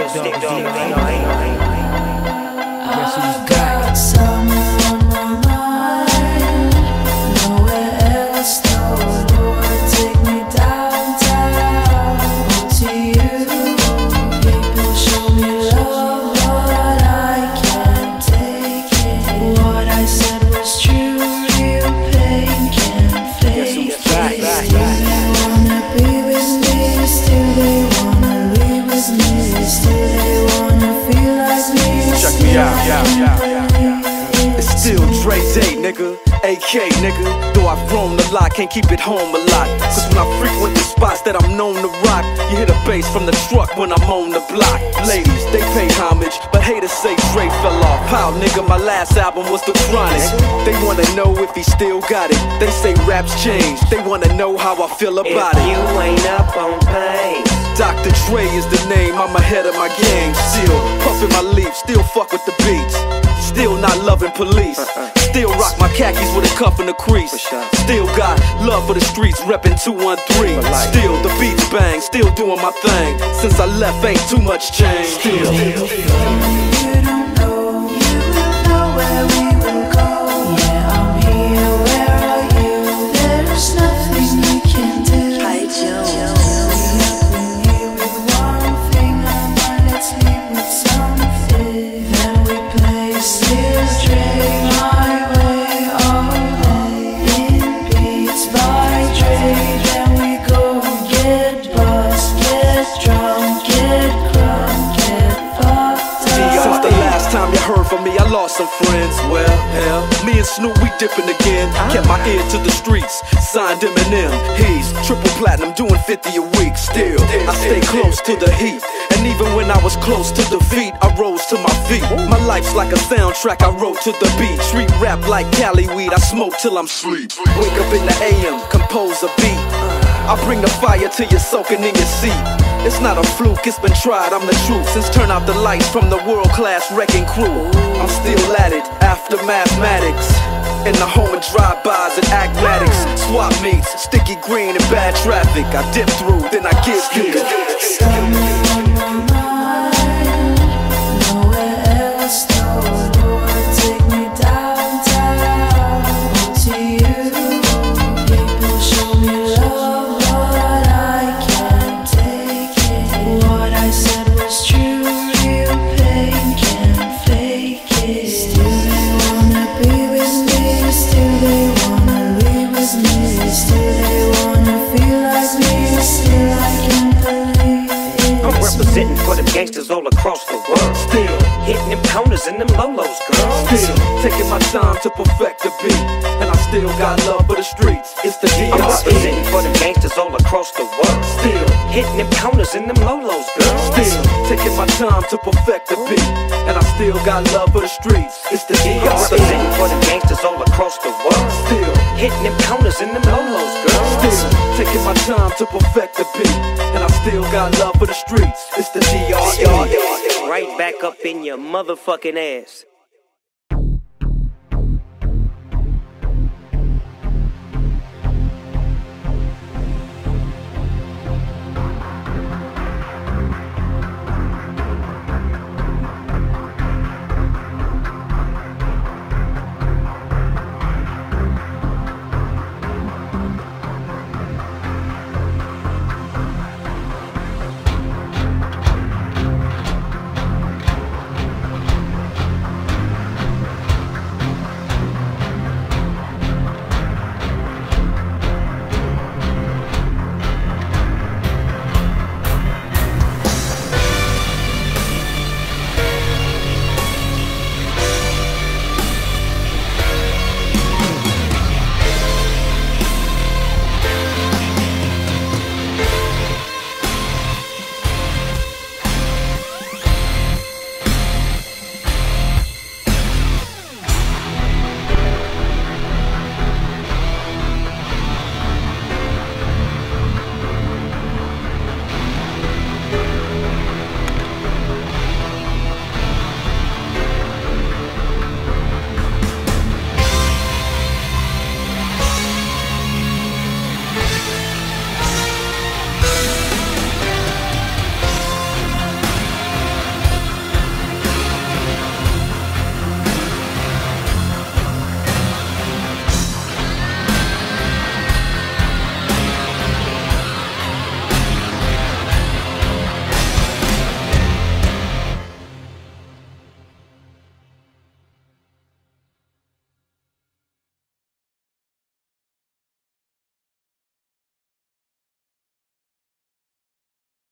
I've got something on my mind, nowhere else, though. Lord, take me downtown, to you. People show me love, but I can't take it. What I said was true, real pain can't fake it. Still they wanna be with me, still they wanna leave with me, still they wanna feel like me. Check me out, It's still Dre Day, nigga, AK, nigga. Though I've grown a lot, can't keep it home a lot. Cause when I frequent the spots that I'm known to rock, you hear the bass from the truck when I'm on the block. Ladies, they pay homage, but haters say Dre fell off. How, nigga, my last album was The Chronic. They wanna know if he still got it. They say raps changed, they wanna know how I feel about it. If you ain't up on pace, Dr. Dre is the name, I'm ahead of my game. Still puffin' my leaf, still fuck with the beats. Still not loving police. Still rock my khakis with a cuff and a crease. Still got love for the streets, reppin' 213. Still the beats bang, still doing my thing. Since I left ain't too much change. Still. You don't know, you will know where we will go. Yeah, I'm here, where are you? There's nothing you can do. Heard from me, I lost some friends. Well, hell, me and Snoop, we dipping again. Kept my ear to the streets, signed Eminem. He's triple platinum, doing 50 a week. Still, I stay close to the heat. And even when I was close to defeat, I rose to my feet. My life's like a soundtrack I wrote to the beat. Street rap like Cali weed, I smoke till I'm sleep. Wake up in the AM, compose a beat. I bring the fire till you're soaking in your seat. It's not a fluke, it's been tried, I'm the truth. Since turn out the lights from the world-class wrecking crew, I'm still at it, after mathematics. In the home of drive-bys and acmatics, swap meets, sticky green and bad traffic. I dip through, then I get through. representing for them gangsters all across the world. Still hitting them corners and them lolos, girl. Still taking my time to perfect the beat, and I still got love for the streets. It's the D.R.E. I'm representing for them gangsters all across the world. Still hitting them corners and them lolos, girl. Still taking my time to perfect the beat, and I still got love for the streets. It's the D.R.E. I'm representing for them gangsters all across the world. Still hitting them corners and them lolos, girl. Still taking my time to perfect the beat, and I still got love for the streets. It's the D.R.E. Right back up in your motherfucking ass.